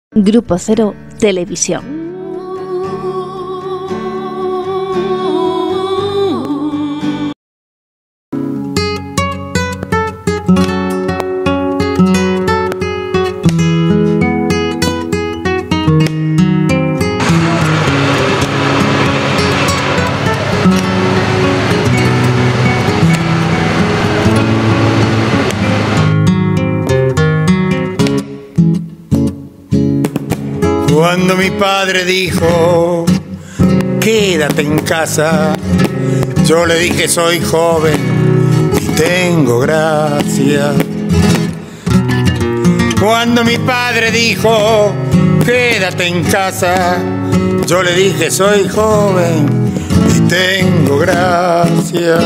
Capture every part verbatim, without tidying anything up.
Grupo Cero Televisión. Cuando mi padre dijo, quédate en casa, yo le dije, soy joven y tengo gracia. Cuando mi padre dijo, quédate en casa, yo le dije, soy joven y tengo gracia.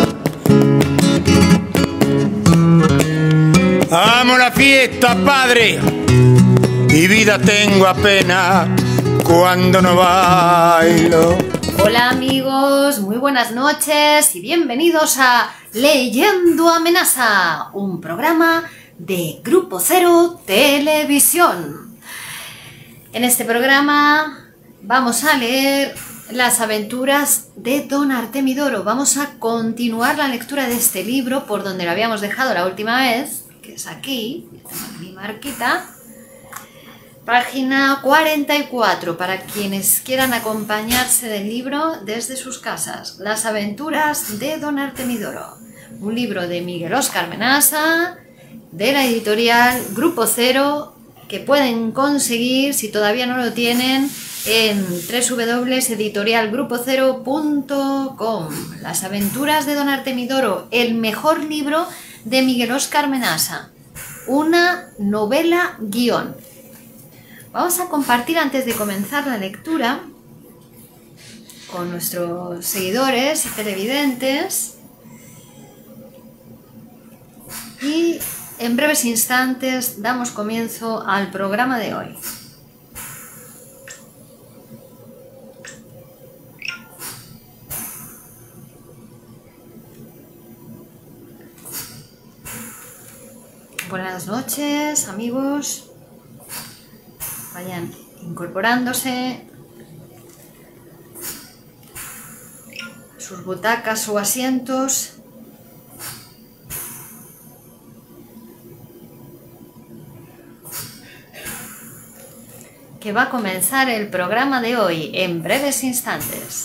Amo la fiesta, padre, y vida tengo apenas cuando no bailo. Hola amigos, muy buenas noches y bienvenidos a Leyendo Amenaza, un programa de Grupo Cero Televisión. En este programa vamos a leer las aventuras de Don Artemidoro. Vamos a continuar la lectura de este libro por donde lo habíamos dejado la última vez, que es aquí, tengo mi marquita. Página cuarenta y cuatro, para quienes quieran acompañarse del libro desde sus casas. Las aventuras de Don Artemidoro. Un libro de Miguel Óscar Menasa, de la editorial Grupo Cero, que pueden conseguir, si todavía no lo tienen, en doble u doble u doble u punto editorial grupo cero punto com. Las aventuras de Don Artemidoro, el mejor libro de Miguel Óscar Menasa. Una novela guión. Vamos a compartir antes de comenzar la lectura con nuestros seguidores y televidentes y en breves instantes damos comienzo al programa de hoy. Buenas noches, amigos. Vayan incorporándose a sus butacas o asientos. Que va a comenzar el programa de hoy en breves instantes.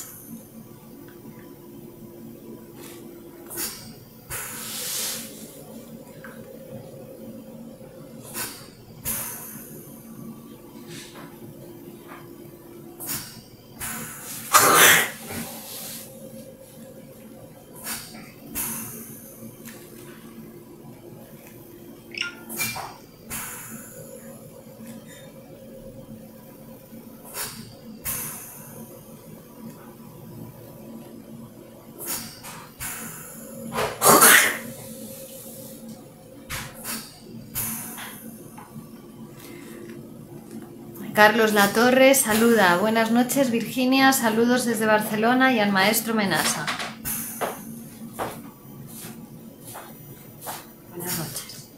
Carlos Latorre saluda. Buenas noches, Virginia. Saludos desde Barcelona y al maestro Menasa. Buenas noches.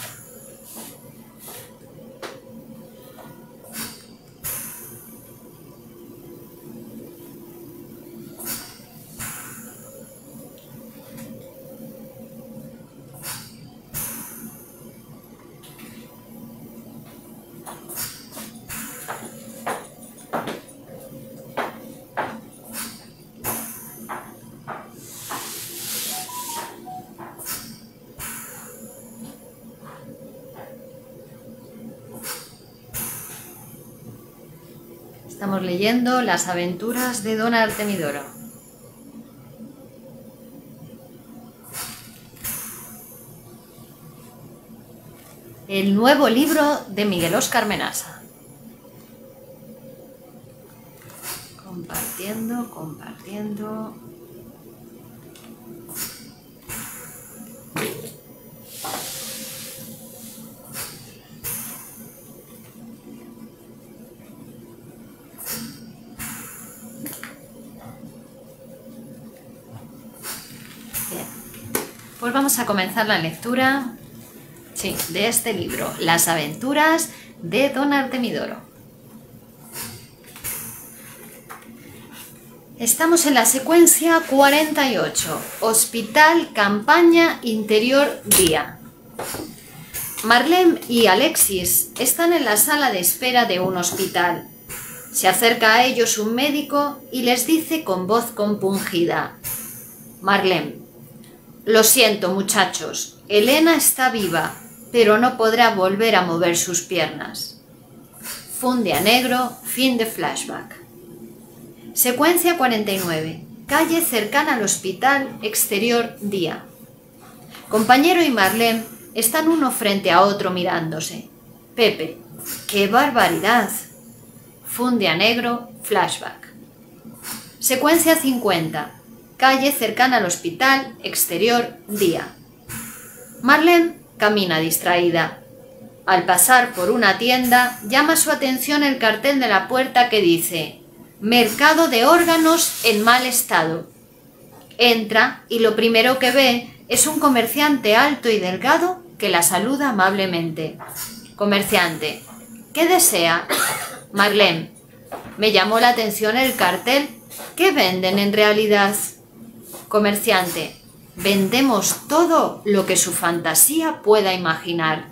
Estamos leyendo Las aventuras de Don Artemidoro. El nuevo libro de Miguel Óscar Menasa. Compartiendo, compartiendo. Pues vamos a comenzar la lectura, sí, de este libro, Las aventuras de Don Artemidoro. Estamos en la secuencia cuarenta y ocho, Hospital, Campaña, Interior, Día. Marlene y Alexis están en la sala de espera de un hospital. Se acerca a ellos un médico y les dice con voz compungida: Marlene, lo siento muchachos, Elena está viva, pero no podrá volver a mover sus piernas. Funde a negro, fin de flashback. Secuencia cuarenta y nueve. Calle cercana al hospital, exterior, día. Compañero y Marlene están uno frente a otro mirándose. Pepe, ¡qué barbaridad! Funde a negro, flashback. Secuencia cincuenta. Calle cercana al hospital, exterior, día. Marlene camina distraída. Al pasar por una tienda, llama su atención el cartel de la puerta que dice: Mercado de órganos en mal estado. Entra y lo primero que ve es un comerciante alto y delgado que la saluda amablemente. Comerciante: ¿qué desea? Marlene: me llamó la atención el cartel. ¿Qué venden en realidad? Comerciante: vendemos todo lo que su fantasía pueda imaginar.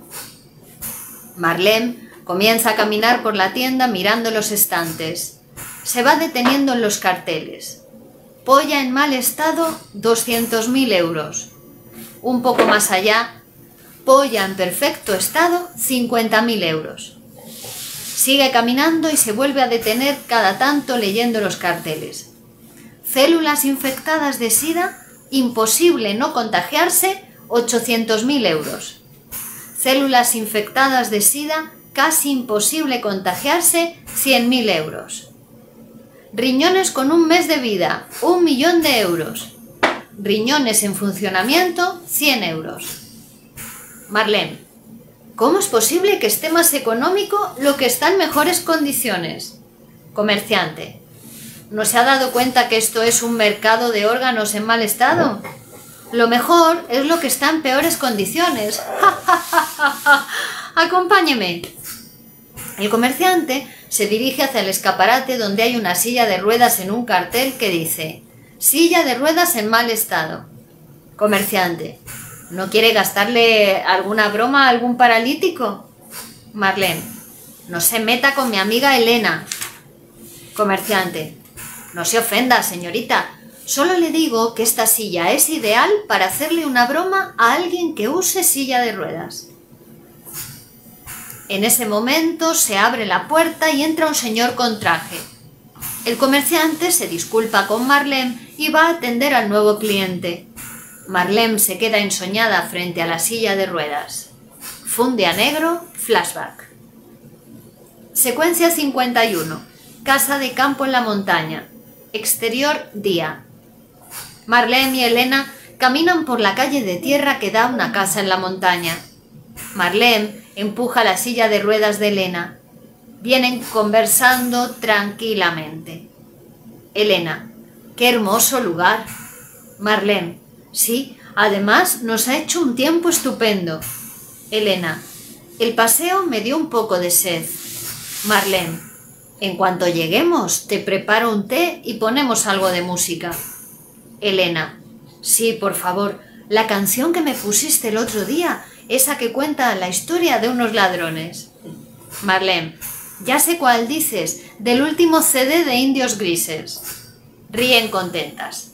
Marlene comienza a caminar por la tienda mirando los estantes. Se va deteniendo en los carteles. Polla en mal estado, doscientos mil euros. Un poco más allá, polla en perfecto estado, cincuenta mil euros. Sigue caminando y se vuelve a detener cada tanto leyendo los carteles. Células infectadas de SIDA, imposible no contagiarse, ochocientos mil euros. Células infectadas de SIDA, casi imposible contagiarse, cien mil euros. Riñones con un mes de vida, un millón de euros. Riñones en funcionamiento, cien euros. Marlene: ¿cómo es posible que esté más económico lo que está en mejores condiciones? Comerciante: ¿no se ha dado cuenta que esto es un mercado de órganos en mal estado? Lo mejor es lo que está en peores condiciones. Acompáñeme. El comerciante se dirige hacia el escaparate donde hay una silla de ruedas en un cartel que dice: silla de ruedas en mal estado. Comerciante: ¿no quiere gastarle alguna broma a algún paralítico? Marlene: no se meta con mi amiga Elena. Comerciante: no se ofenda, señorita. Solo le digo que esta silla es ideal para hacerle una broma a alguien que use silla de ruedas. En ese momento se abre la puerta y entra un señor con traje. El comerciante se disculpa con Marlene y va a atender al nuevo cliente. Marlene se queda ensoñada frente a la silla de ruedas. Funde a negro, flashback. Secuencia cincuenta y uno. Casa de campo en la montaña. Exterior, día. Marlene y Elena caminan por la calle de tierra que da a una casa en la montaña. Marlene empuja la silla de ruedas de Elena. Vienen conversando tranquilamente. Elena: ¡qué hermoso lugar! Marlene: sí, además nos ha hecho un tiempo estupendo. Elena: el paseo me dio un poco de sed. Marlene: en cuanto lleguemos te preparo un té y ponemos algo de música. Elena: sí, por favor, la canción que me pusiste el otro día, esa que cuenta la historia de unos ladrones. Marlene: ya sé cuál dices, del último C D de Indios Grises. Ríen contentas.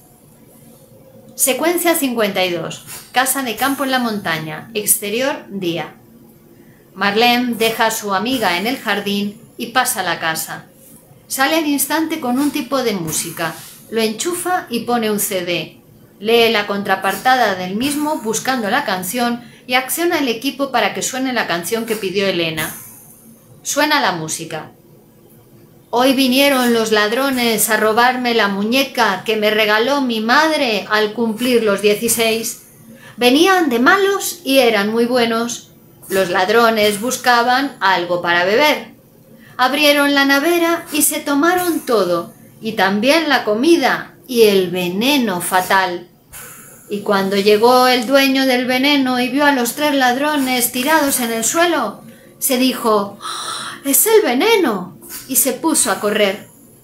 Secuencia cincuenta y dos. Casa de campo en la montaña. Exterior, día. Marlene deja a su amiga en el jardín y pasa a la casa. Sale al instante con un tipo de música, lo enchufa y pone un C D. Lee la contrapartada del mismo buscando la canción y acciona el equipo para que suene la canción que pidió Elena. Suena la música. Hoy vinieron los ladrones a robarme la muñeca que me regaló mi madre al cumplir los dieciséis. Venían de malos y eran muy buenos. Los ladrones buscaban algo para beber. Abrieron la nevera y se tomaron todo, y también la comida y el veneno fatal. Y cuando llegó el dueño del veneno y vio a los tres ladrones tirados en el suelo, se dijo: ¡es el veneno! Y se puso a correr.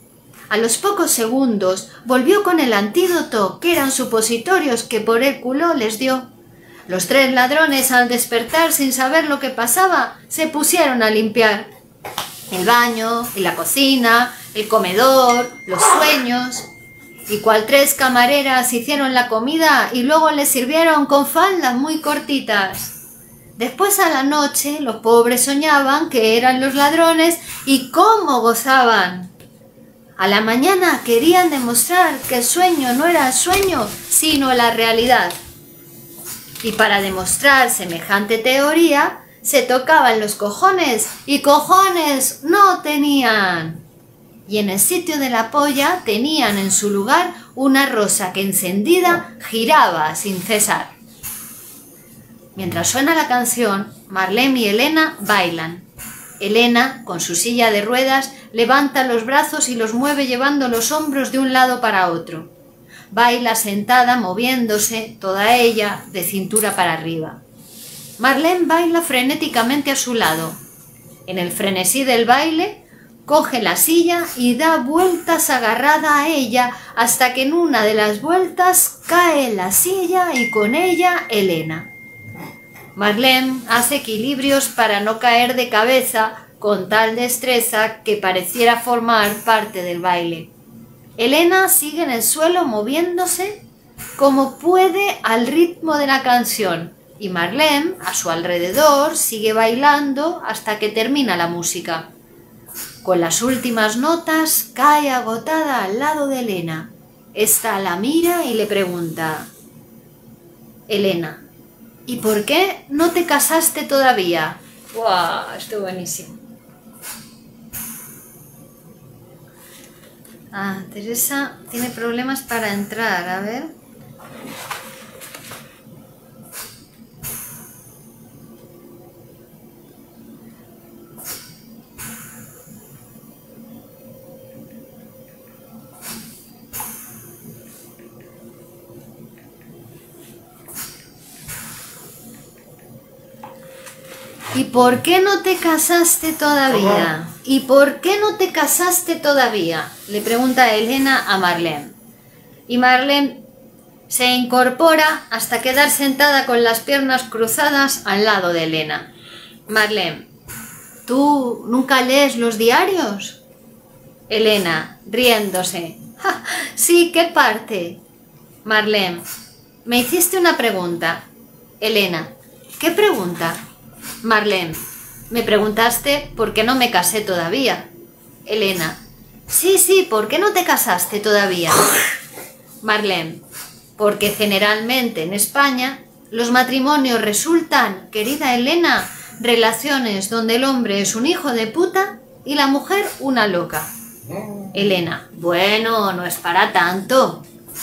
A los pocos segundos volvió con el antídoto, que eran supositorios que por el culo les dio. Los tres ladrones, al despertar sin saber lo que pasaba, se pusieron a limpiar el baño y la cocina, el comedor, los sueños. Y cual tres camareras hicieron la comida y luego les sirvieron con faldas muy cortitas. Después a la noche los pobres soñaban que eran los ladrones y cómo gozaban. A la mañana querían demostrar que el sueño no era el sueño, sino la realidad. Y para demostrar semejante teoría, se tocaban los cojones y cojones no tenían. Y en el sitio de la polla tenían en su lugar una rosa que encendida giraba sin cesar. Mientras suena la canción, Marlene y Elena bailan. Elena, con su silla de ruedas, levanta los brazos y los mueve llevando los hombros de un lado para otro. Baila sentada, moviéndose, toda ella, de cintura para arriba. Marlene baila frenéticamente a su lado. En el frenesí del baile, coge la silla y da vueltas agarrada a ella hasta que en una de las vueltas cae la silla y con ella Elena. Marlene hace equilibrios para no caer de cabeza con tal destreza que pareciera formar parte del baile. Elena sigue en el suelo moviéndose como puede al ritmo de la canción y Marlene, a su alrededor, sigue bailando hasta que termina la música. Con las últimas notas cae agotada al lado de Elena. Esta la mira y le pregunta: Elena, ¿y por qué no te casaste todavía? ¡Guau! Esto es buenísimo. Ah, Teresa tiene problemas para entrar, a ver. ¿Y por qué no te casaste todavía? ¿Y por qué no te casaste todavía? Le pregunta Elena a Marlene. Y Marlene se incorpora hasta quedar sentada con las piernas cruzadas al lado de Elena. Marlene: ¿tú nunca lees los diarios? Elena, riéndose: ¡ja! Sí, ¿qué parte? Marlene: me hiciste una pregunta. Elena: ¿qué pregunta? Marlene: me preguntaste por qué no me casé todavía. Elena: sí, sí, ¿por qué no te casaste todavía? Marlene: porque generalmente en España los matrimonios resultan, querida Elena, relaciones donde el hombre es un hijo de puta y la mujer una loca. Elena: bueno, no es para tanto.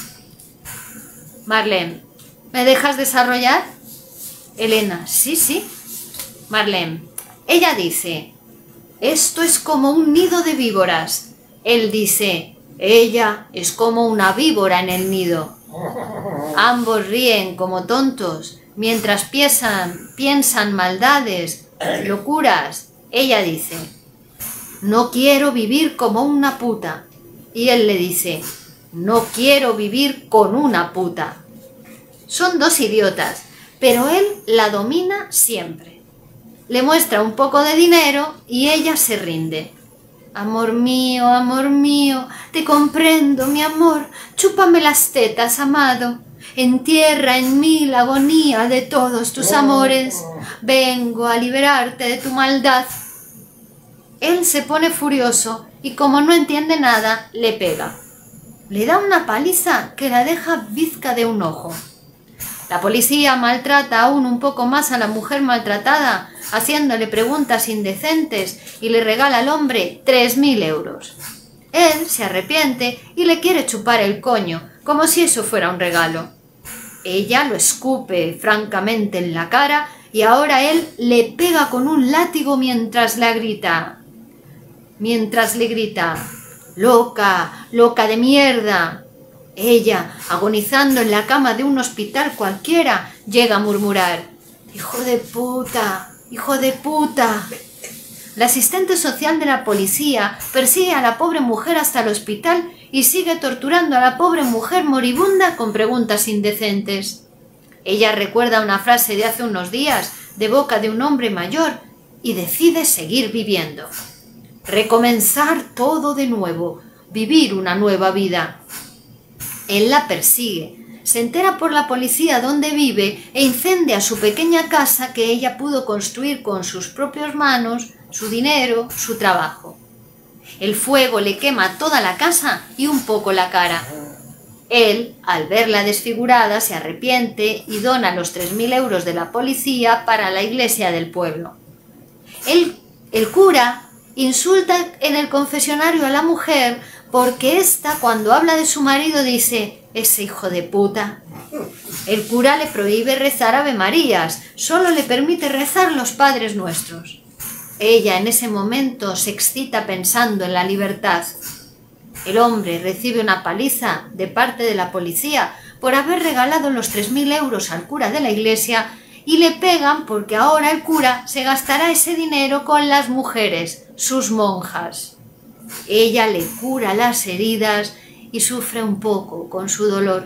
Marlene: ¿me dejas desarrollar? Elena: sí, sí. Marlene: ella dice: esto es como un nido de víboras. Él dice: ella es como una víbora en el nido. Ambos ríen como tontos mientras piensan, piensan maldades, locuras. Ella dice: no quiero vivir como una puta. Y él le dice: no quiero vivir con una puta. Son dos idiotas, pero él la domina siempre. Le muestra un poco de dinero y ella se rinde. Amor mío, amor mío, te comprendo, mi amor, chúpame las tetas, amado. Entierra en mí la agonía de todos tus amores. Vengo a liberarte de tu maldad. Él se pone furioso y como no entiende nada, le pega. Le da una paliza que la deja bizca de un ojo. La policía maltrata aún un poco más a la mujer maltratada, haciéndole preguntas indecentes y le regala al hombre tres mil euros. Él se arrepiente y le quiere chupar el coño, como si eso fuera un regalo. Ella lo escupe francamente en la cara y ahora él le pega con un látigo mientras la grita. Mientras le grita: ¡loca, loca de mierda! Ella, agonizando en la cama de un hospital cualquiera, llega a murmurar: ¡hijo de puta! ¡Hijo de puta! La asistente social de la policía persigue a la pobre mujer hasta el hospital y sigue torturando a la pobre mujer moribunda con preguntas indecentes. Ella recuerda una frase de hace unos días de boca de un hombre mayor y decide seguir viviendo. Recomenzar todo de nuevo, vivir una nueva vida. Él la persigue, se entera por la policía dónde vive e incendia su pequeña casa que ella pudo construir con sus propias manos, su dinero, su trabajo. El fuego le quema toda la casa y un poco la cara. Él, al verla desfigurada, se arrepiente y dona los tres mil euros de la policía para la iglesia del pueblo. El, el cura insulta en el confesionario a la mujer porque ésta, cuando habla de su marido, dice: «Ese hijo de puta». El cura le prohíbe rezar Ave Marías, solo le permite rezar los Padres Nuestros. Ella en ese momento se excita pensando en la libertad. El hombre recibe una paliza de parte de la policía por haber regalado los tres mil euros al cura de la iglesia y le pegan porque ahora el cura se gastará ese dinero con las mujeres, sus monjas. Ella le cura las heridas y sufre un poco con su dolor.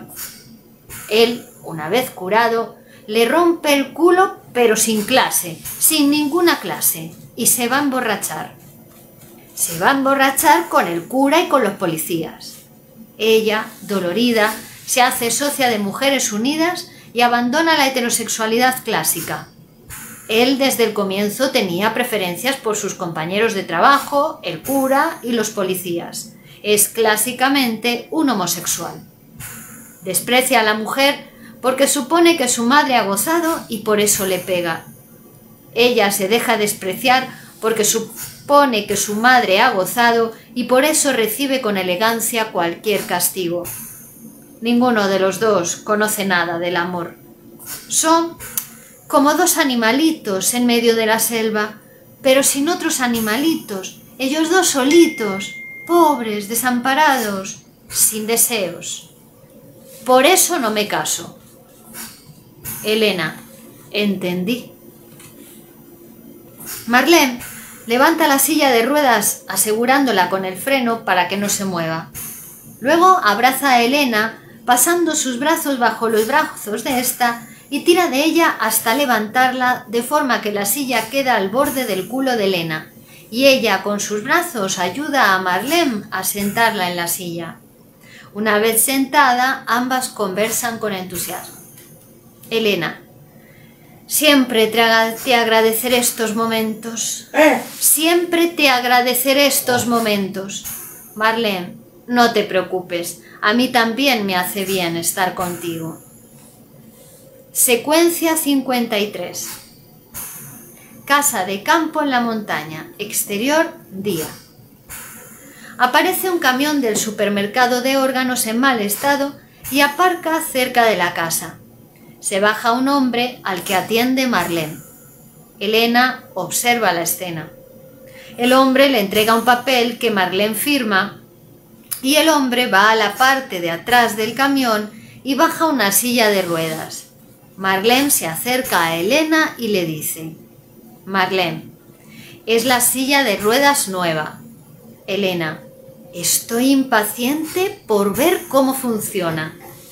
Él, una vez curado, le rompe el culo pero sin clase, sin ninguna clase, y se va a emborrachar. Se va a emborrachar con el cura y con los policías. Ella, dolorida, se hace socia de Mujeres Unidas y abandona la heterosexualidad clásica. Él desde el comienzo tenía preferencias por sus compañeros de trabajo, el cura y los policías. Es clásicamente un homosexual. Desprecia a la mujer porque supone que su madre ha gozado y por eso le pega. Ella se deja despreciar porque supone que su madre ha gozado y por eso recibe con elegancia cualquier castigo. Ninguno de los dos conoce nada del amor. Son como dos animalitos en medio de la selva, pero sin otros animalitos, ellos dos solitos, pobres, desamparados, sin deseos. Por eso no me caso. Elena: entendí. Marlene levanta la silla de ruedas asegurándola con el freno para que no se mueva. Luego abraza a Elena, pasando sus brazos bajo los brazos de ésta y tira de ella hasta levantarla de forma que la silla queda al borde del culo de Elena y ella con sus brazos ayuda a Marlene a sentarla en la silla. Una vez sentada, ambas conversan con entusiasmo. Elena: siempre te agradeceré estos momentos. ¿Eh? Siempre te agradeceré estos momentos. Marlene: no te preocupes, a mí también me hace bien estar contigo. Secuencia cincuenta y tres. Casa de campo en la montaña, exterior, día. Aparece un camión del supermercado de órganos en mal estado y aparca cerca de la casa. Se baja un hombre al que atiende Marlene. Elena observa la escena. El hombre le entrega un papel que Marlene firma y el hombre va a la parte de atrás del camión y baja una silla de ruedas. Marlene se acerca a Elena y le dice: Marlene, es la silla de ruedas nueva. Elena: estoy impaciente por ver cómo funciona.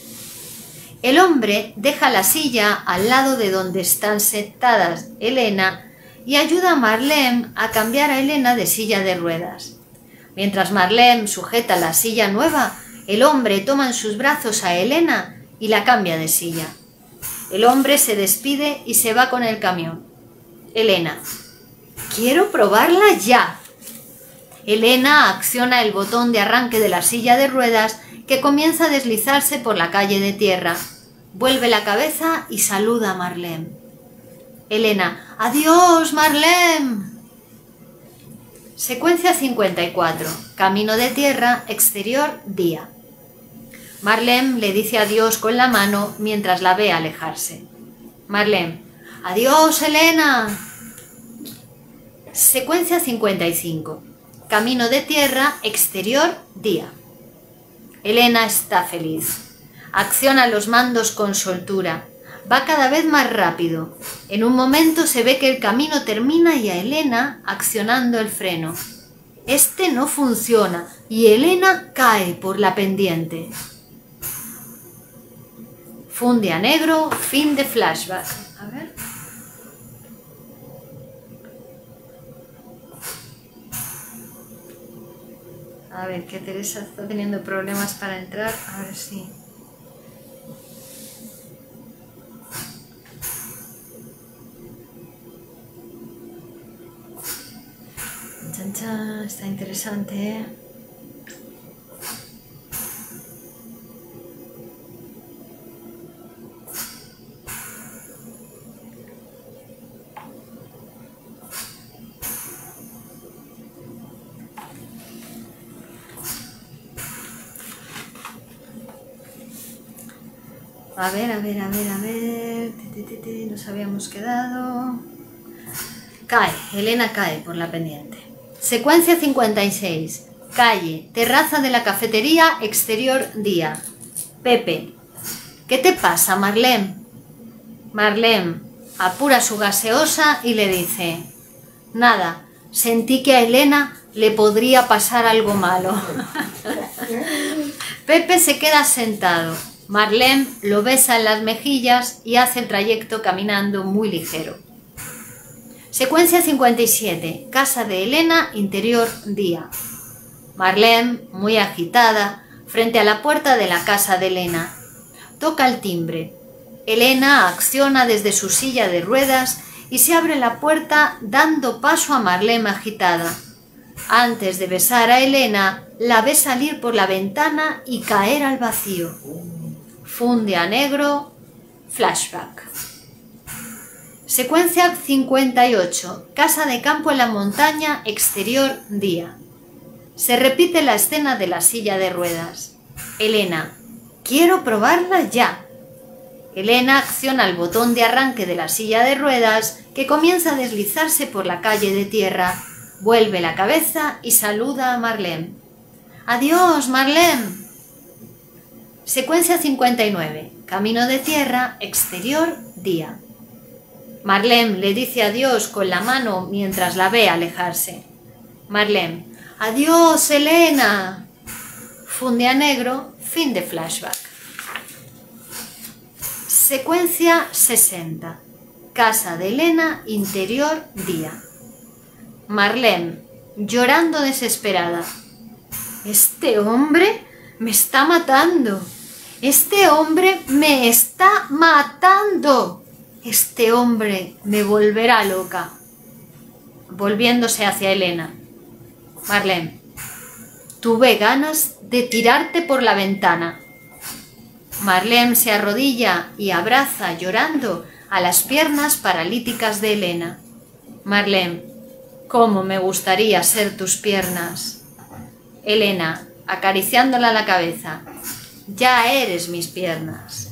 El hombre deja la silla al lado de donde están sentadas Elena y ayuda a Marlene a cambiar a Elena de silla de ruedas. Mientras Marlene sujeta la silla nueva, el hombre toma en sus brazos a Elena y la cambia de silla. El hombre se despide y se va con el camión. Elena: quiero probarla ya. Elena acciona el botón de arranque de la silla de ruedas que comienza a deslizarse por la calle de tierra. Vuelve la cabeza y saluda a Marlene. Elena: adiós, Marlene. Secuencia cincuenta y cuatro. Camino de tierra, exterior, día. Marlene le dice adiós con la mano mientras la ve alejarse. Marlene: adiós, Elena. Secuencia cincuenta y cinco. Camino de tierra, exterior, día. Elena está feliz. Acciona los mandos con soltura. Va cada vez más rápido. En un momento se ve que el camino termina y a Elena accionando el freno. Este no funciona y Elena cae por la pendiente. Funde a negro, fin de flashback. A ver. A ver, que Teresa está teniendo problemas para entrar. A ver si... Chan, chan, está interesante, ¿eh? A ver, a ver, a ver, a ver... Te, te, te, nos habíamos quedado... Cae, Elena cae por la pendiente. Secuencia cincuenta y seis. Calle, terraza de la cafetería, exterior día. Pepe. ¿Qué te pasa, Marlene? Marlene apura su gaseosa y le dice: nada, sentí que a Elena le podría pasar algo malo. Pepe se queda sentado. Marlene lo besa en las mejillas y hace el trayecto caminando muy ligero. Secuencia cincuenta y siete. Casa de Elena, interior día. Marlene, muy agitada, frente a la puerta de la casa de Elena. Toca el timbre. Elena acciona desde su silla de ruedas y se abre la puerta dando paso a Marlene agitada. Antes de besar a Elena, la ve salir por la ventana y caer al vacío. Funde a negro, flashback. Secuencia cincuenta y ocho. Casa de campo en la montaña, exterior día. Se repite la escena de la silla de ruedas. Elena: quiero probarla ya. Elena acciona el botón de arranque de la silla de ruedas que comienza a deslizarse por la calle de tierra. Vuelve la cabeza y saluda a Marlene. ¡Adiós, Marlene! Secuencia cincuenta y nueve. Camino de tierra, exterior día. Marlene le dice adiós con la mano mientras la ve alejarse. Marlene: ¡adiós, Elena! Funde a negro, fin de flashback. Secuencia sesenta. Casa de Elena, interior día. Marlene, llorando desesperada. Este hombre me está matando. Este hombre me está matando. Este hombre me volverá loca. Volviéndose hacia Elena. Marlene: tuve ganas de tirarte por la ventana. Marlene se arrodilla y abraza, llorando, a las piernas paralíticas de Elena. Marlene: cómo me gustaría ser tus piernas. Elena, acariciándola la cabeza: ya eres mis piernas.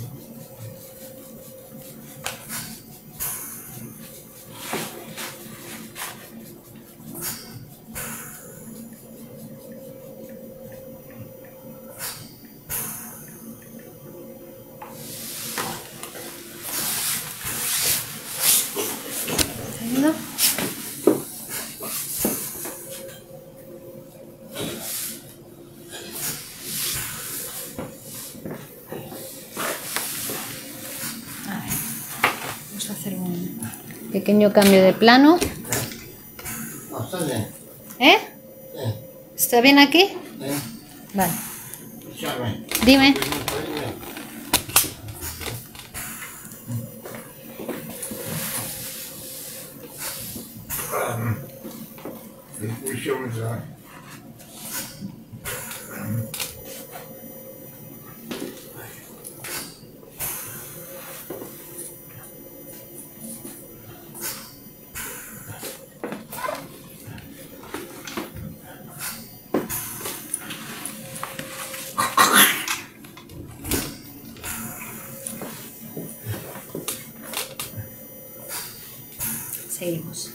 ¿No? Vamos a hacer un pequeño cambio de plano. No, está bien. ¿Eh? Sí. ¿Está bien aquí? Sí. Vale. Llame. Dime. Seguimos.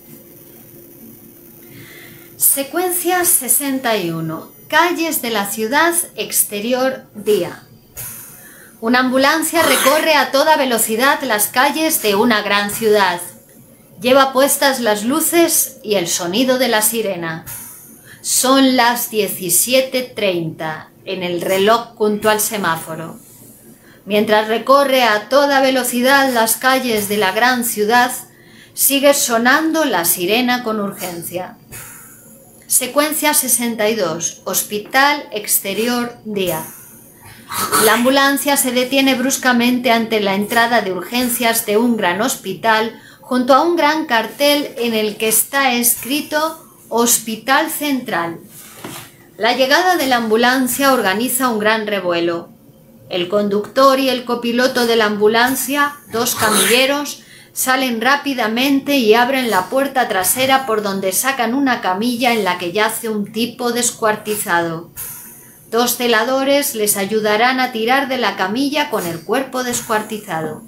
Secuencia sesenta y uno. Calles de la ciudad, exterior día. Una ambulancia recorre a toda velocidad las calles de una gran ciudad. Lleva puestas las luces y el sonido de la sirena. Son las diecisiete treinta en el reloj junto al semáforo. Mientras recorre a toda velocidad las calles de la gran ciudad, sigue sonando la sirena con urgencia. Secuencia sesenta y dos. Hospital exterior día. La ambulancia se detiene bruscamente ante la entrada de urgencias de un gran hospital junto a un gran cartel en el que está escrito Hospital Central. La llegada de la ambulancia organiza un gran revuelo. El conductor y el copiloto de la ambulancia, dos camilleros, salen rápidamente y abren la puerta trasera por donde sacan una camilla en la que yace un tipo descuartizado. Dos celadores les ayudarán a tirar de la camilla con el cuerpo descuartizado.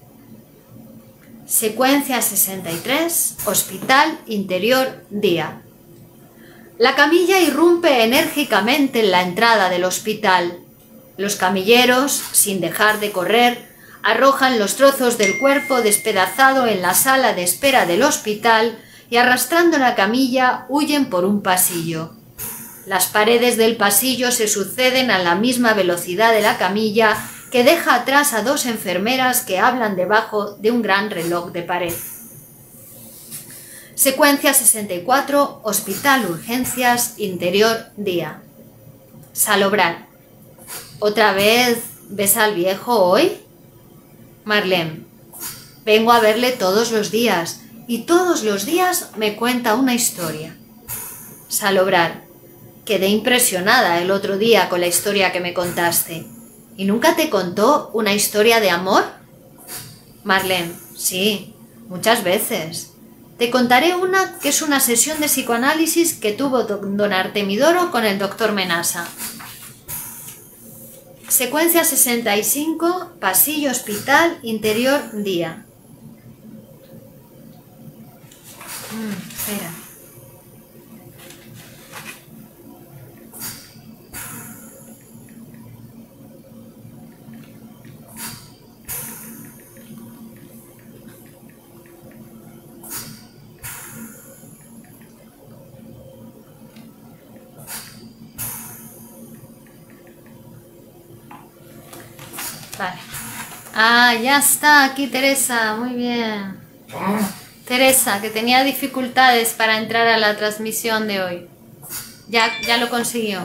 Secuencia sesenta y tres. Hospital interior día. La camilla irrumpe enérgicamente en la entrada del hospital. Los camilleros, sin dejar de correr, arrojan los trozos del cuerpo despedazado en la sala de espera del hospital y arrastrando la camilla huyen por un pasillo. Las paredes del pasillo se suceden a la misma velocidad de la camilla que deja atrás a dos enfermeras que hablan debajo de un gran reloj de pared. Secuencia sesenta y cuatro. Hospital Urgencias Interior día. Salobrar. ¿Otra vez ves al viejo hoy? Marlene. Vengo a verle todos los días y todos los días me cuenta una historia. Salobrar. Quedé impresionada el otro día con la historia que me contaste. ¿Y nunca te contó una historia de amor? Marlene. Sí, muchas veces. Te contaré una que es una sesión de psicoanálisis que tuvo don Artemidoro con el doctor Menasa. Secuencia sesenta y cinco. Pasillo Hospital Interior día. Mm, espera. Vale. Ah, ya está aquí Teresa, muy bien. Teresa, que tenía dificultades para entrar a la transmisión de hoy. Ya, ya lo consiguió.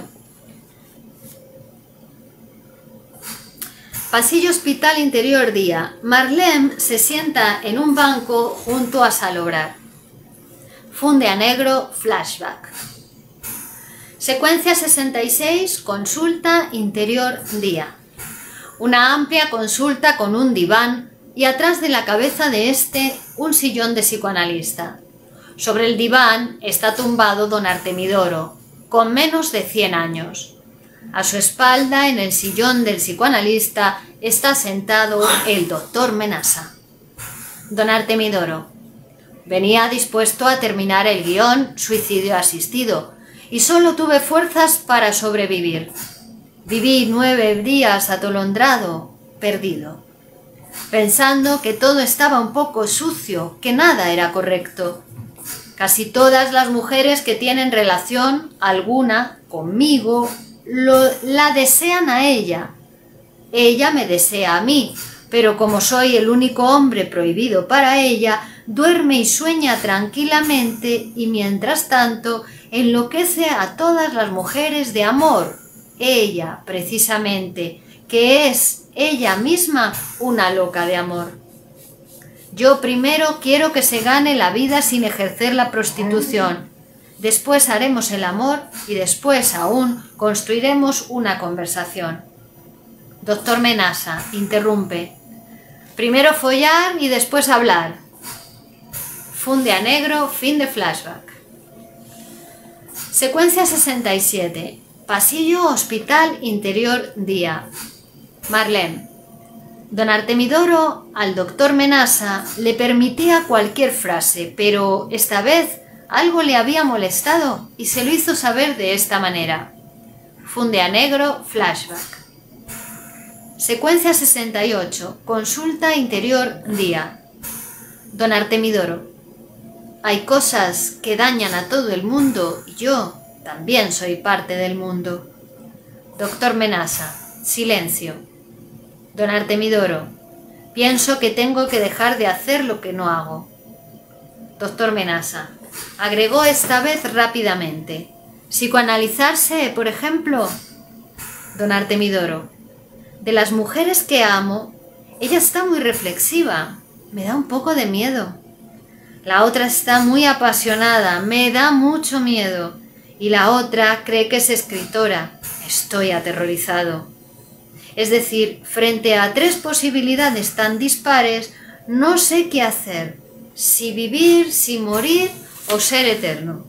Pasillo Hospital Interior día. Marlene se sienta en un banco junto a Salobrar. Funde a negro, flashback. Secuencia sesenta y seis. Consulta interior día. Una amplia consulta con un diván y atrás de la cabeza de este un sillón de psicoanalista. Sobre el diván está tumbado don Artemidoro, con menos de cien años. A su espalda, en el sillón del psicoanalista, está sentado el doctor Menasa. Don Artemidoro. Venía dispuesto a terminar el guión Suicidio asistido y solo tuve fuerzas para sobrevivir. Viví nueve días atolondrado, perdido, pensando que todo estaba un poco sucio, que nada era correcto. Casi todas las mujeres que tienen relación alguna conmigo lo, la desean a ella. Ella me desea a mí, pero como soy el único hombre prohibido para ella, duerme y sueña tranquilamente y mientras tanto enloquece a todas las mujeres de amor. Ella, precisamente, que es ella misma una loca de amor. Yo primero quiero que se gane la vida sin ejercer la prostitución. Después haremos el amor y después aún construiremos una conversación. Doctor Menasa, interrumpe. Primero follar y después hablar. Funde a negro, fin de flashback. Secuencia sesenta y siete. Pasillo Hospital Interior día. Marlene. Don Artemidoro al doctor Menasa le permitía cualquier frase, pero esta vez algo le había molestado y se lo hizo saber de esta manera. Funde a negro, flashback. Secuencia sesenta y ocho. Consulta interior día. Don Artemidoro. Hay cosas que dañan a todo el mundo y yo también soy parte del mundo. Doctor Menasa. Silencio. Don Artemidoro. Pienso que tengo que dejar de hacer lo que no hago. Doctor Menasa. Agregó esta vez rápidamente. Psicoanalizarse, por ejemplo. Don Artemidoro. De las mujeres que amo, ella está muy reflexiva. Me da un poco de miedo. La otra está muy apasionada. Me da mucho miedo. Y la otra cree que es escritora. Estoy aterrorizado. Es decir, frente a tres posibilidades tan dispares, no sé qué hacer. Si vivir, si morir o ser eterno.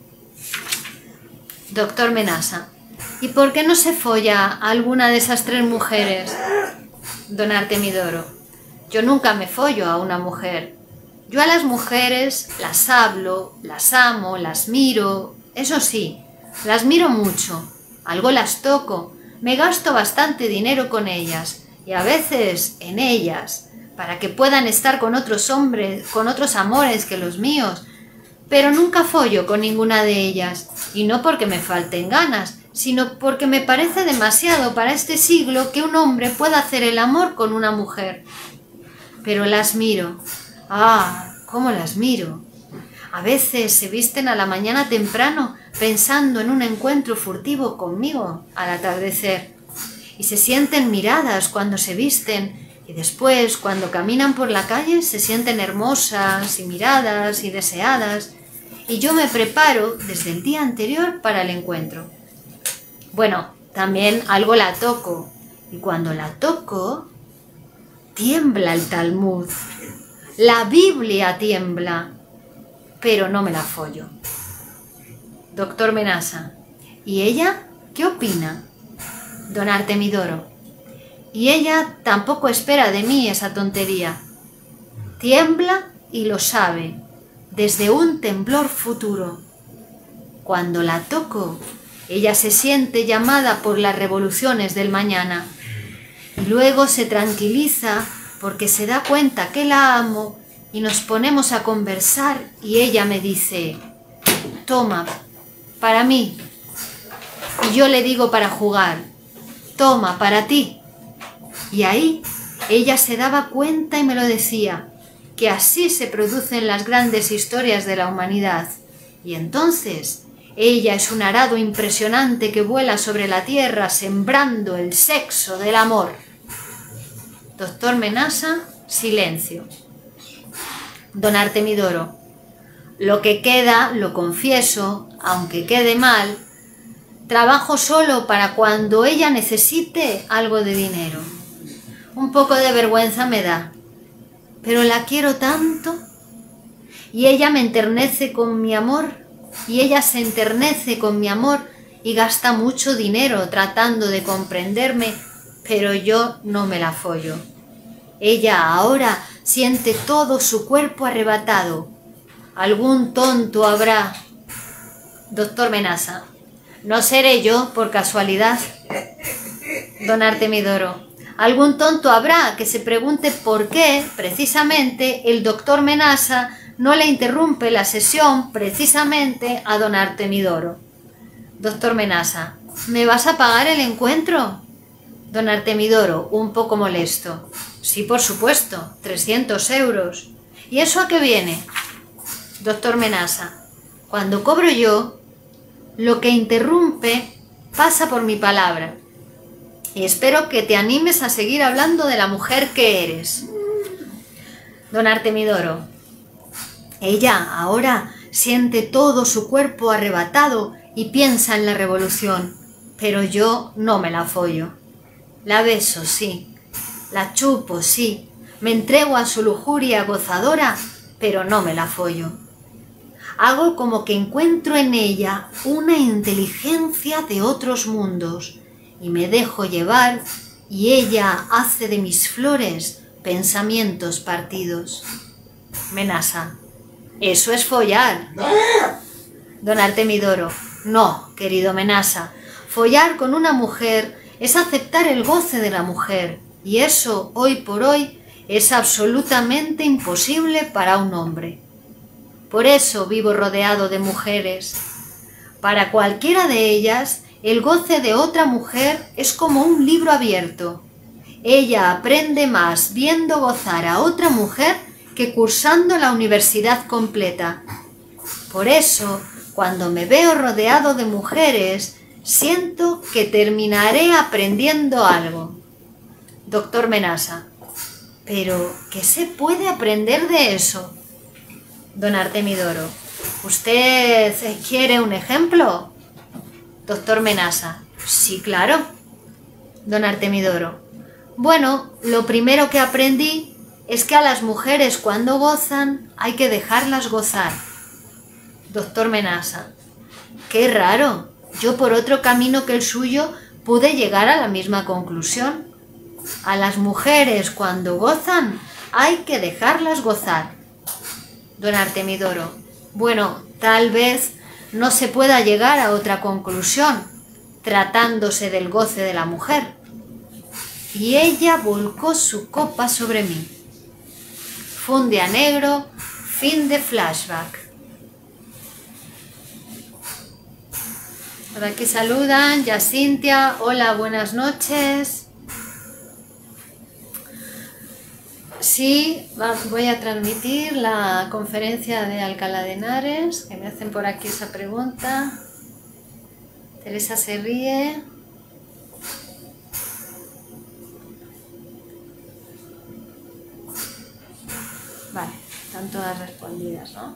Doctor Menasa. ¿Y por qué no se folla a alguna de esas tres mujeres? Don Artemidoro. Yo nunca me follo a una mujer. Yo a las mujeres las hablo, las amo, las miro. Eso sí, las miro mucho. Algo las toco. Me gasto bastante dinero con ellas. Y a veces en ellas. Para que puedan estar con otros hombres, con otros amores que los míos. Pero nunca follo con ninguna de ellas. Y no porque me falten ganas, sino porque me parece demasiado para este siglo que un hombre pueda hacer el amor con una mujer. Pero las miro. ¡Ah! ¿Cómo las miro? A veces se visten a la mañana temprano pensando en un encuentro furtivo conmigo al atardecer. Y se sienten miradas cuando se visten y después cuando caminan por la calle se sienten hermosas y miradas y deseadas. Y yo me preparo desde el día anterior para el encuentro. Bueno, también algo la toco, y cuando la toco, tiembla el Talmud, la Biblia tiembla, pero no me la follo. Doctor Menasa. ¿Y ella qué opina? Don Artemidoro. Y ella tampoco espera de mí esa tontería. Tiembla y lo sabe, desde un temblor futuro. Cuando la toco, ella se siente llamada por las revoluciones del mañana y luego se tranquiliza porque se da cuenta que la amo y nos ponemos a conversar y ella me dice, toma, para mí. Y yo le digo para jugar, toma, para ti. Y ahí ella se daba cuenta y me lo decía, que así se producen las grandes historias de la humanidad. Y entonces ella es un arado impresionante que vuela sobre la tierra sembrando el sexo del amor. Doctor Menasa, silencio. Don Artemidoro. Lo que queda, lo confieso, aunque quede mal, trabajo solo para cuando ella necesite algo de dinero. Un poco de vergüenza me da, pero la quiero tanto y ella me enternece con mi amor. Y ella se enternece con mi amor y gasta mucho dinero tratando de comprenderme, pero yo no me la follo. Ella ahora siente todo su cuerpo arrebatado. Algún tonto habrá. Doctor Menasa. No seré yo por casualidad. Don Artemidoro. Algún tonto habrá que se pregunte por qué, precisamente, el doctor Menasa no le interrumpe la sesión precisamente a don Artemidoro. Doctor Menasa. ¿Me vas a pagar el encuentro? Don Artemidoro, un poco molesto. Sí, por supuesto, trescientos euros. ¿Y eso a qué viene? Doctor Menasa. Cuando cobro yo, lo que interrumpe pasa por mi palabra. Y espero que te animes a seguir hablando de la mujer que eres. Don Artemidoro. Ella ahora siente todo su cuerpo arrebatado y piensa en la revolución, pero yo no me la follo. La beso, sí, la chupo, sí, me entrego a su lujuria gozadora, pero no me la follo. Hago como que encuentro en ella una inteligencia de otros mundos y me dejo llevar y ella hace de mis flores pensamientos partidos. Menasa. Eso es follar. Don Artemidoro. No, querido Menasa. Follar con una mujer es aceptar el goce de la mujer y eso hoy por hoy es absolutamente imposible para un hombre. Por eso vivo rodeado de mujeres. Para cualquiera de ellas, el goce de otra mujer es como un libro abierto. Ella aprende más viendo gozar a otra mujer que cursando la universidad completa. Por eso, cuando me veo rodeado de mujeres, siento que terminaré aprendiendo algo. Doctor Menasa: ¿pero qué se puede aprender de eso? Don Artemidoro: ¿usted quiere un ejemplo? Doctor Menasa: sí, claro. Don Artemidoro: bueno, lo primero que aprendí es que a las mujeres cuando gozan hay que dejarlas gozar. Doctor Menasa: qué raro, yo por otro camino que el suyo pude llegar a la misma conclusión. A las mujeres cuando gozan hay que dejarlas gozar. Don Artemidoro: bueno, tal vez no se pueda llegar a otra conclusión, tratándose del goce de la mujer. Y ella volcó su copa sobre mí. Fue un día negro, fin de flashback. Por aquí saludan, Yacintia, hola, buenas noches. Sí, voy a transmitir la conferencia de Alcalá de Henares, que me hacen por aquí esa pregunta. Teresa se ríe. Vale, están todas respondidas, ¿no?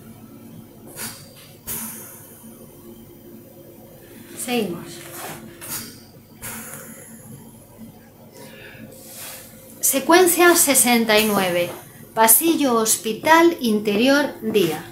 Seguimos. Secuencia sesenta y nueve. Pasillo hospital interior día.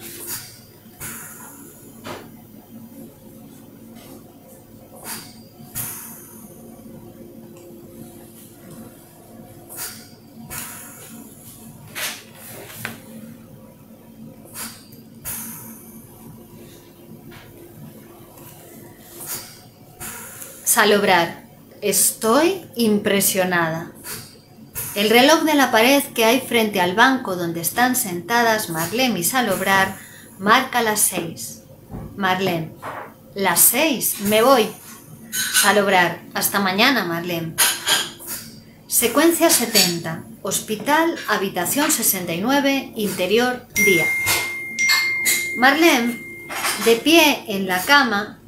Salobrar. Estoy impresionada. El reloj de la pared que hay frente al banco donde están sentadas Marlene y Salobrar marca las seis. Marlene: las seis, me voy. Salobrar: hasta mañana, Marlene. Secuencia setenta. Hospital, habitación sesenta y nueve, interior, día. Marlene, de pie en la cama,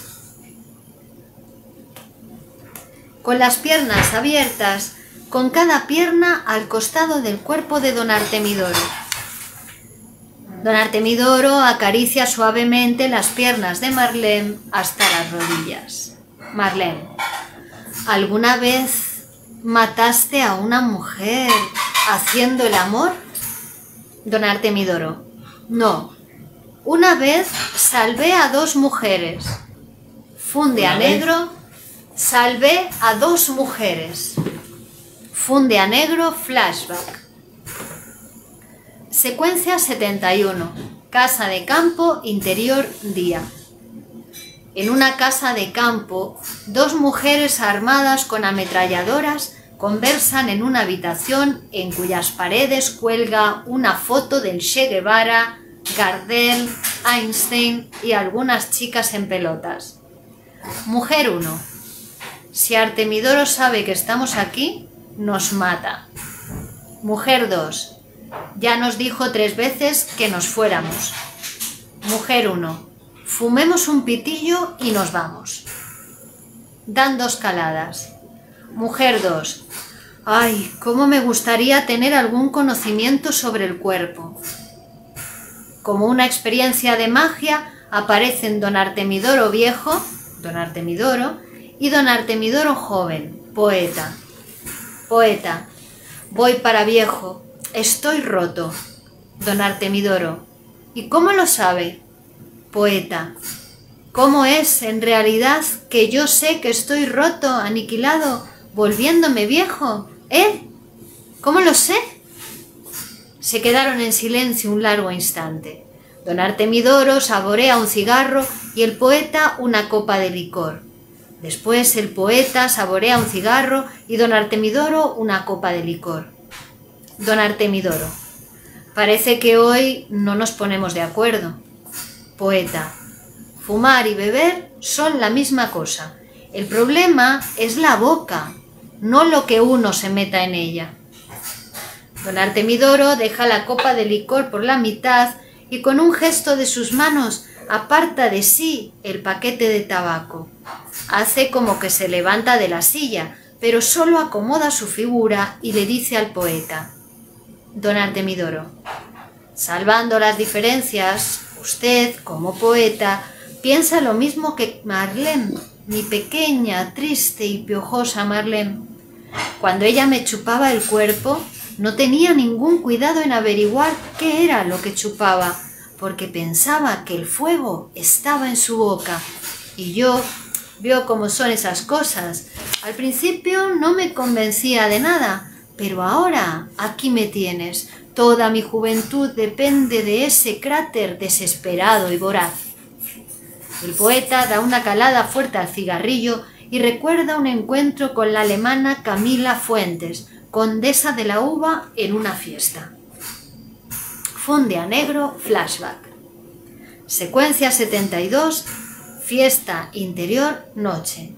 con las piernas abiertas, con cada pierna al costado del cuerpo de don Artemidoro. Don Artemidoro acaricia suavemente las piernas de Marlene hasta las rodillas. Marlene: ¿alguna vez mataste a una mujer haciendo el amor? Don Artemidoro: no. Una vez salvé a dos mujeres. Funde a negro, salvé a dos mujeres. Funde a negro, flashback. Secuencia setenta y uno. Casa de campo, interior, día. En una casa de campo, dos mujeres armadas con ametralladoras conversan en una habitación en cuyas paredes cuelga una foto del Che Guevara, Gardel, Einstein y algunas chicas en pelotas. Mujer uno. Si Artemidoro sabe que estamos aquí, nos mata. Mujer dos. Ya nos dijo tres veces que nos fuéramos. Mujer uno. Fumemos un pitillo y nos vamos. Dan dos caladas. Mujer dos. Ay, cómo me gustaría tener algún conocimiento sobre el cuerpo. Como una experiencia de magia, aparecen don Artemidoro viejo, don Artemidoro, y don Artemidoro joven, poeta. Poeta. Voy para viejo. Estoy roto. Don Artemidoro. ¿Y cómo lo sabe? Poeta. ¿Cómo es en realidad que yo sé que estoy roto, aniquilado, volviéndome viejo? ¿Eh? ¿Cómo lo sé? Se quedaron en silencio un largo instante. Don Artemidoro saborea un cigarro y el poeta una copa de licor. Después el poeta saborea un cigarro y don Artemidoro una copa de licor. Don Artemidoro: parece que hoy no nos ponemos de acuerdo. Poeta: fumar y beber son la misma cosa. El problema es la boca, no lo que uno se meta en ella. Don Artemidoro deja la copa de licor por la mitad y con un gesto de sus manos aparta de sí el paquete de tabaco. Hace como que se levanta de la silla, pero solo acomoda su figura y le dice al poeta: Don Artemidoro, salvando las diferencias, usted, como poeta, piensa lo mismo que Marlene, mi pequeña, triste y piojosa Marlene. Cuando ella me chupaba el cuerpo, no tenía ningún cuidado en averiguar qué era lo que chupaba, porque pensaba que el fuego estaba en su boca. Y yo, veo cómo son esas cosas. Al principio no me convencía de nada, pero ahora aquí me tienes. Toda mi juventud depende de ese cráter desesperado y voraz. El poeta da una calada fuerte al cigarrillo y recuerda un encuentro con la alemana Camila Fuentes, condesa de la uva, en una fiesta. Funde a negro, flashback. Secuencia setenta y dos, fiesta interior, noche.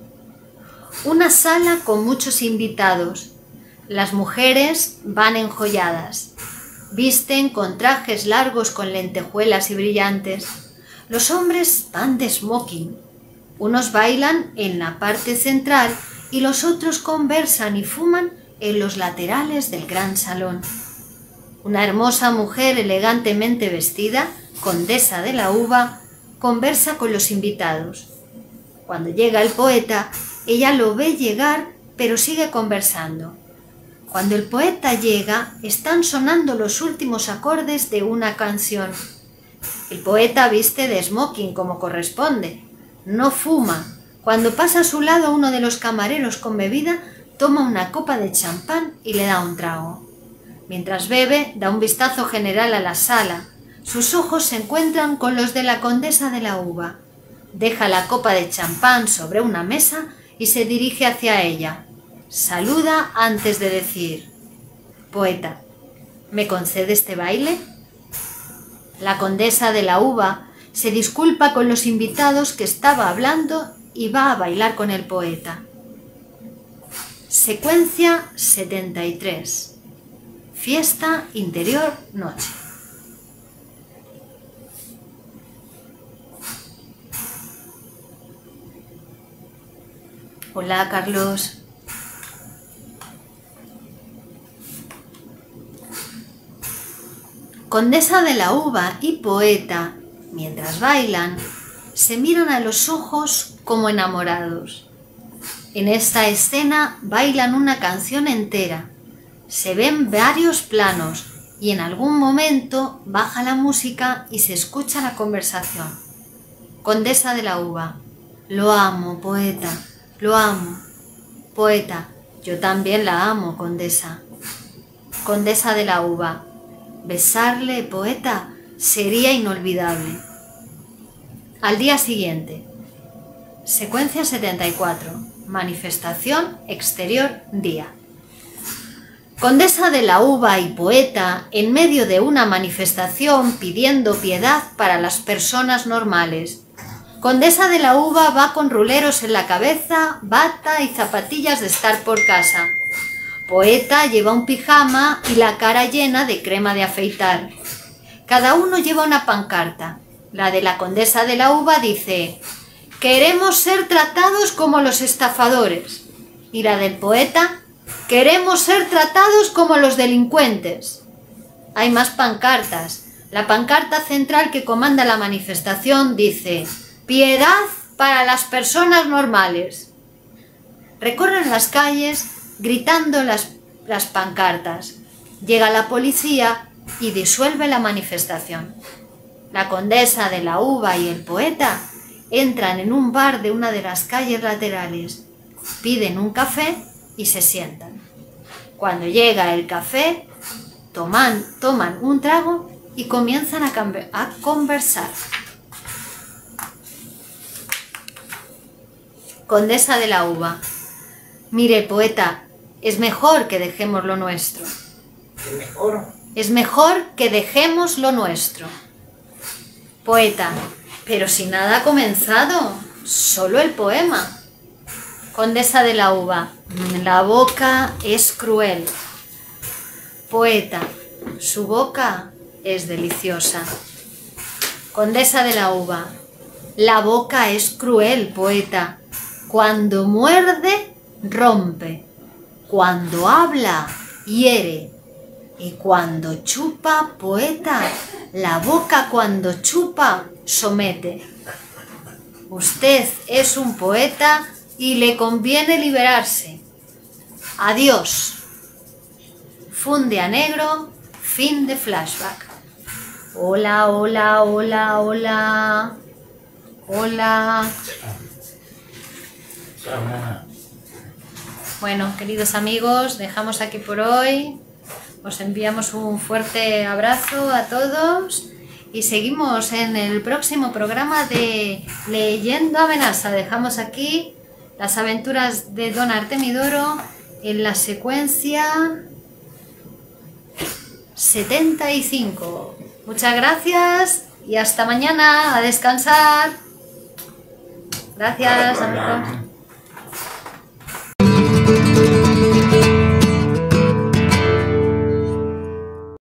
Una sala con muchos invitados. Las mujeres van enjolladas. Visten con trajes largos con lentejuelas y brillantes. Los hombres van de smoking. Unos bailan en la parte central y los otros conversan y fuman en los laterales del gran salón. Una hermosa mujer elegantemente vestida, condesa de la uva, conversa con los invitados. Cuando llega el poeta, ella lo ve llegar, pero sigue conversando. Cuando el poeta llega, están sonando los últimos acordes de una canción. El poeta viste de smoking como corresponde. No fuma. Cuando pasa a su lado uno de los camareros con bebida, toma una copa de champán y le da un trago. Mientras bebe, da un vistazo general a la sala. Sus ojos se encuentran con los de la condesa de la uva. Deja la copa de champán sobre una mesa y se dirige hacia ella. Saluda antes de decir: Poeta, ¿me concede este baile? La condesa de la uva se disculpa con los invitados que estaba hablando y va a bailar con el poeta. Secuencia setenta y tres. Fiesta interior, noche. Hola, Carlos. Condesa de la uva y poeta, mientras bailan, se miran a los ojos como enamorados. En esta escena bailan una canción entera. Se ven varios planos y en algún momento baja la música y se escucha la conversación. Condesa de la uva: lo amo, poeta, lo amo. Poeta: yo también la amo, condesa. Condesa de la uva: besarle, poeta, sería inolvidable. Al día siguiente. Secuencia setenta y cuatro. Manifestación exterior, día. Condesa de la uva y poeta en medio de una manifestación pidiendo piedad para las personas normales. Condesa de la uva va con ruleros en la cabeza, bata y zapatillas de estar por casa. Poeta lleva un pijama y la cara llena de crema de afeitar. Cada uno lleva una pancarta. La de la condesa de la uva dice: queremos ser tratados como los estafadores. Y la del poeta: queremos ser tratados como los delincuentes. Hay más pancartas. La pancarta central que comanda la manifestación dice: piedad para las personas normales. Recorren las calles gritando las, las pancartas. Llega la policía y disuelve la manifestación. La condesa de la uva y el poeta entran en un bar de una de las calles laterales, piden un café y se sientan. Cuando llega el café, toman, toman un trago y comienzan a, a conversar. Condesa de la Uva. Mire, poeta, es mejor que dejemos lo nuestro. ¿Es mejor? Es mejor que dejemos lo nuestro. Poeta, pero si nada ha comenzado, solo el poema. Condesa de la Uva. La boca es cruel. Poeta, su boca es deliciosa. Condesa de la Uva. La boca es cruel, poeta. Cuando muerde, rompe. Cuando habla, hiere. Y cuando chupa, poeta, la boca cuando chupa, somete. Usted es un poeta y le conviene liberarse. Adiós. Funde a negro, fin de flashback. Hola, hola, hola, hola. Hola. Bueno, queridos amigos, dejamos aquí por hoy. Os enviamos un fuerte abrazo a todos y seguimos en el próximo programa de Leyendo Amenaza. Dejamos aquí las aventuras de Don Artemidoro en la secuencia setenta y cinco. Muchas gracias y hasta mañana. A descansar. Gracias, amigos.